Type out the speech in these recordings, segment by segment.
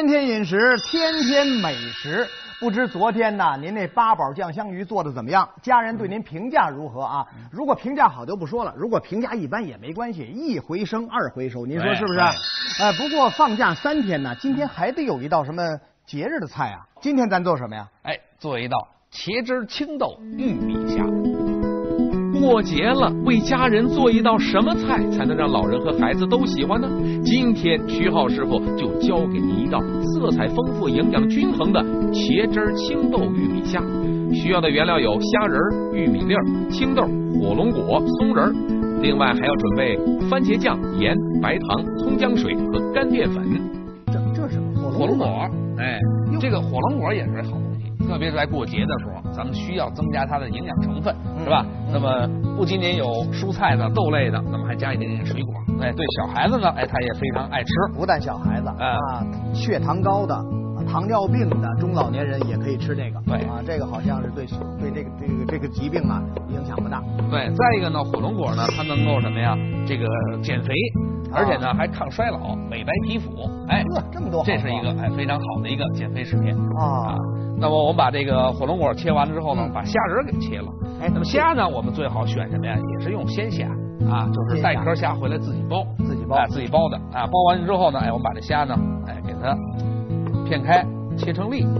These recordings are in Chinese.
天天饮食，天天美食。不知昨天呢，您那八宝酱香鱼做的怎么样？家人对您评价如何啊？如果评价好就不说了，如果评价一般也没关系，一回生二回熟，您说是不是？不过放假3天呢，今天还得有一道什么节日的菜啊？今天咱做什么呀？ 做一道茄汁青豆玉米虾。过节了，为家人做一道什么菜才能让老人和孩子都喜欢呢？今天徐浩师傅就教给您一道色彩丰富、营养均衡的茄汁青豆玉米虾。需要的原料有虾仁、玉米粒、青豆、火龙果、松仁，另外还要准备番茄酱、盐、白糖、葱姜水和干淀粉。 这是什么？ 火龙果。这个火龙果也是好东西。特别是在过节的时候，咱们需要增加它的营养成分，是吧？那么不仅仅有蔬菜的、豆类的，那么还加一点点水果。对小孩子呢，他也非常爱吃。 不但小孩子血糖高的、糖尿病的中老年人也可以吃这个。这个好像是对这个疾病啊影响不大。 再一个呢，火龙果呢，它能够什么呀？这个减肥。而且呢，还抗衰老、美白皮肤， 这么多， 这是一个非常好的一个减肥食品啊。那么我们把这个火龙果切完了之后呢，把虾仁给切了。那么虾呢，我们最好选什么呀？也是用鲜虾啊，就是带壳虾回来自己包，自己包的啊。包完之后呢，我们把这虾呢，给它片开，切成粒。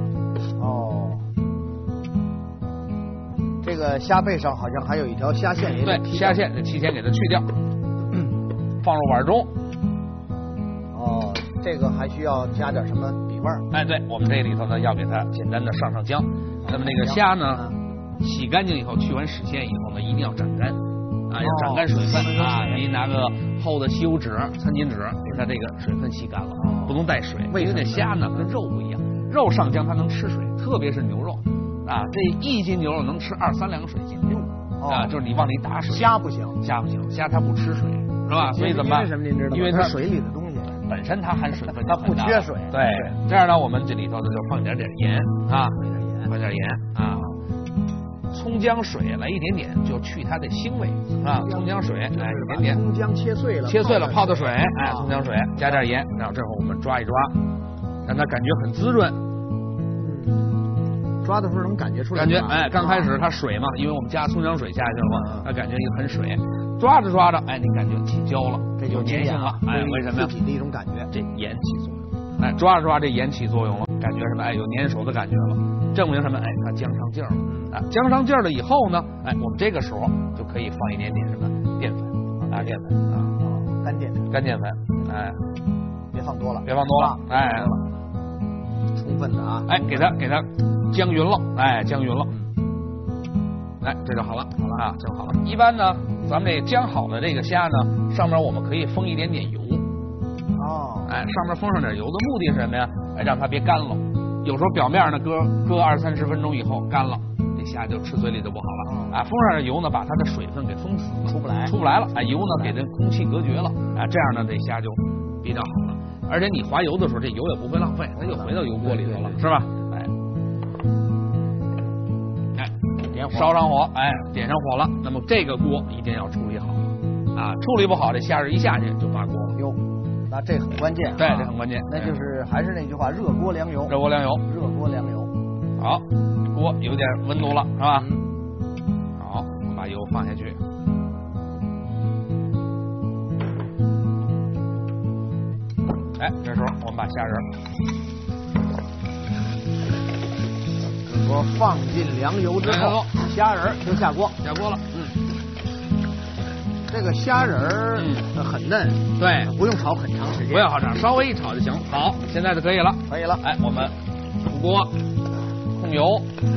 这个虾背上好像还有一条虾线， 虾线提前给它去掉。放入碗中。 这个还需要加点什么底味儿？ 对，我们这里头呢要给它简单的上姜。那么那个虾呢，洗干净以后，去完屎线以后呢，一定要斩干要斩干水分您拿个厚的吸油纸、餐巾纸给它这个水分吸干了，不能带水。因为这虾呢跟肉不一样，肉上浆它能吃水，特别是牛肉这1斤牛肉能吃2、3两水进去就是你往里打水。 虾不行， 虾它不吃水。是吧？所以怎么办？ 为什么您知道？ 因为它水里的东西本身它含水分， 它不缺水。 这样呢，我们这里头呢就放一点盐放点盐葱姜水来一点点，就去它的腥味葱姜水一点点。 葱姜切碎了泡的水葱姜水加点盐，然后这会儿我们抓一抓，让它感觉很滋润。 抓的时候能感觉出来。 刚开始它水嘛，因为我们加葱姜水下去了嘛，它感觉很水。抓着抓着，你感觉起胶了， 这就粘性了。为什么呀？ 自己的一种感觉， 这盐起作用。抓着抓着，这盐起作用了，感觉什么？有粘手的感觉了，证明什么？它姜上劲儿了。姜上劲儿了以后呢，我们这个时候就可以放一点点什么淀粉淀粉干淀粉别放多了，充分的给它姜匀了，姜匀了。这就好了，就好了。一般呢，咱们这姜好的这个虾呢，上面我们可以封一点点油。上面封上点油的目的是什么呀？让它别干了。有时候表面呢搁20、30分钟以后干了，这虾就吃嘴里就不好了。封上点油呢，把它的水分给封死了，出不来了。油呢给这空气隔绝了。这样呢这虾就比较好了。而且你滑油的时候，这油也不会浪费，它就回到油锅里头了，是吧？烧上火，点上火了。那么这个锅一定要处理好了处理不好，这虾仁一下去就发锅了。 那这很关键。 这很关键。 那就是还是那句话，热锅凉油。好， 锅有点温度了，是吧？好，我们把油放下去。这时候我们把虾仁说放进凉油之后，虾仁就下锅了。 这个虾仁很嫩，不用炒很长时间， 不要炒长，稍微一炒就行。好，现在就可以了，我们出锅，控油，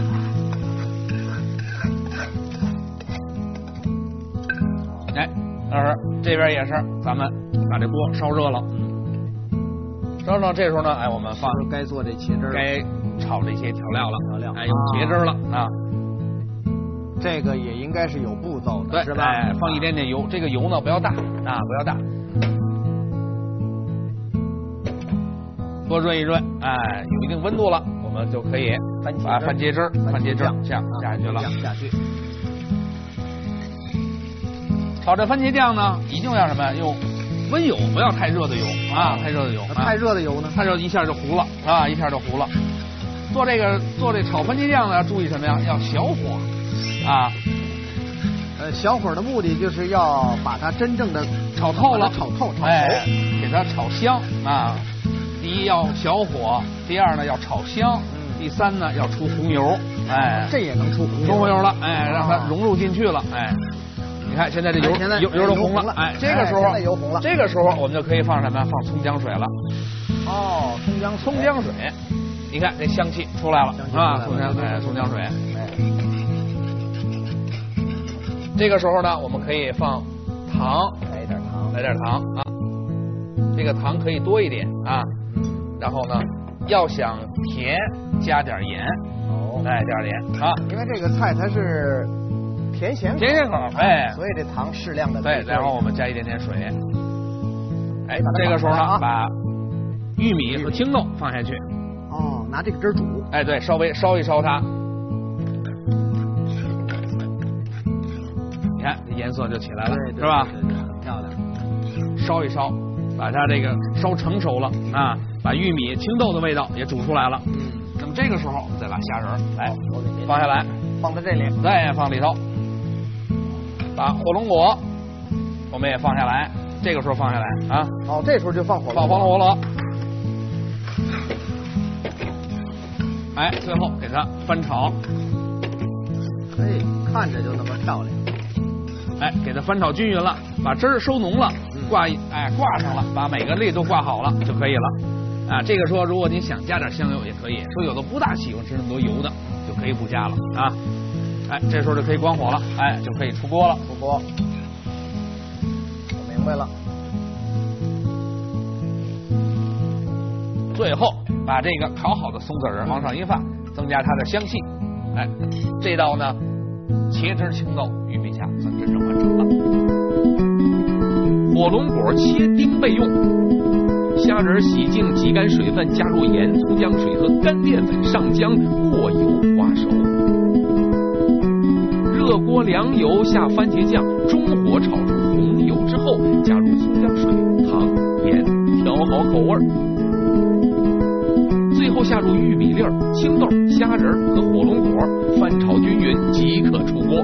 这边也是，咱们把这锅烧热了，这时候呢，我们放该做这茄汁， 该炒这些调料了，有茄汁了这个也应该是有步骤的，是吧？ 放一点点油，这个油呢不要大，多润一润，有一定温度了，我们就可以把番茄汁酱下去了。炒这番茄酱呢，一定要什么呀？用温油，不要太热的油啊，太热的油。 太热的油呢？ 太热一下就糊了啊，一下就糊了。做这炒番茄酱呢，要注意什么呀？要小火啊。 小火的目的就是要把它真正的炒透了， 炒熟， 给它炒香啊。第一要小火，第二呢要炒香，第三呢要出红油， 这也能出红油了，让它融入进去了，你看现在这油都红了，这个时候油红了， 这个时候我们就可以放什么？放葱姜水了。 哦， 葱姜水，你看这香气出来了啊，葱姜水，这个时候呢，我们可以放糖，来点糖啊，这个糖可以多一点啊。然后呢，要想甜，加点盐，加点盐啊。 因为这个菜它是甜咸口，所以这糖适量的。 对，然后我们加一点点水。这个时候呢，把玉米和青豆放下去。 哦，拿这个汁煮。 对，稍微烧一烧它。你看这颜色就起来了，是吧？ 对，很漂亮。 烧一烧，把它这个烧成熟了啊。把玉米、青豆的味道也煮出来了。那么这个时候我们再把虾仁来放下来， 放在这里， 再放里头。把火龙果我们也放下来，这个时候放下来啊。 这时候就放放黄萝卜。最后给它翻炒。 看着就那么漂亮。 给它翻炒均匀了，把汁儿收浓了，挂上了，把每个粒都挂好了就可以了。这个说如果你想加点香油也可以，说有的不大喜欢吃那么多油的，就可以不加了啊。这时候就可以关火了，就可以出锅了。 出锅，我明白了。 最后把这个烤好的松子仁往上一放，增加它的香气。这道呢，茄汁青豆玉米虾算真正完成了。火龙果切丁备用。虾仁洗净，挤干水分，加入盐、葱姜水和干淀粉，上浆，过油化熟。热锅凉油，下番茄酱，中火炒出红油之后，加入葱姜水、糖、盐，调好口味。最后下入玉米粒、青豆、虾仁和火龙果，翻炒均匀即可出锅。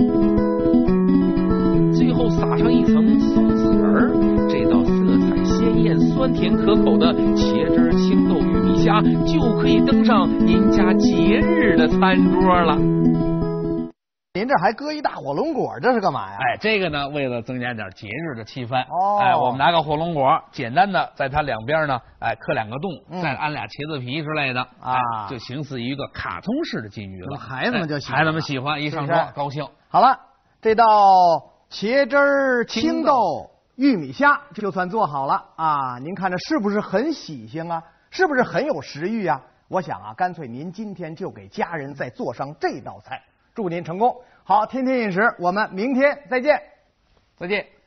最后撒上一层松子仁，这道色彩鲜艳、酸甜可口的茄汁青豆玉米虾就可以登上您家节日的餐桌了。 您这还搁一大火龙果，这是干嘛呀？ 这个呢，为了增加点节日的气氛。我们拿个火龙果，简单的在它两边呢，刻两个洞，再安俩茄子皮之类的，就形似一个卡通式的金鱼了。 孩子们就喜欢， 孩子们喜欢，一上桌高兴。 好了，这道茄汁青豆玉米虾就算做好了啊！您看这是不是很喜庆啊？是不是很有食欲啊？我想啊，干脆您今天就给家人再做上这道菜。祝您成功！好，天天饮食，我们明天再见。 再见。